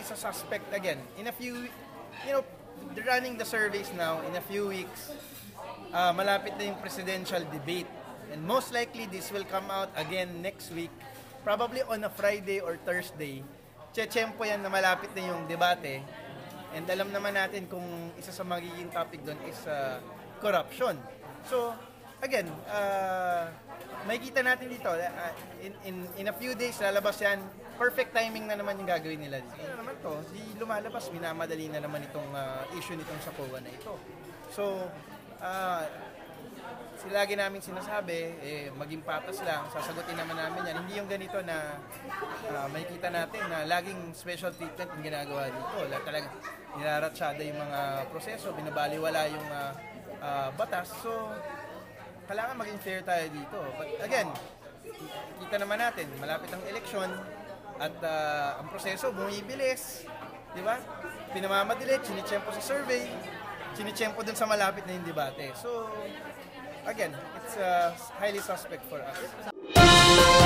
is a suspect again. In a few, they're running the surveys now. In a few weeks, malapit na yung presidential debate. And most likely, this will come out again next week. Probably on a Friday or Thursday. Chechempo yan na malapit na yung debate. And alam naman natin kung isa sa magiging topic doon is corruption. So, again, makikita natin dito, in a few days, lalabas yan. Perfect timing na naman yung gagawin nila. Ano naman to, di lumalabas, minamadali na naman itong issue nitong sa COA na ito. So, lagi namin sinasabi, maging patas lang, sasagutin naman namin yan. Hindi yung ganito na makikita natin na laging special treatment yung ginagawa dito. Talagang nilaratsada yung mga proseso, binabaliwala yung batas. So, kailangan maging fair tayo dito. But again, kita naman natin, malapit ang eleksyon at ang proseso bumibilis. Di ba? Pinamamadali, chinichempo sa survey, chinichempo dun sa malapit na yung debate. So, again, it's highly suspect for us.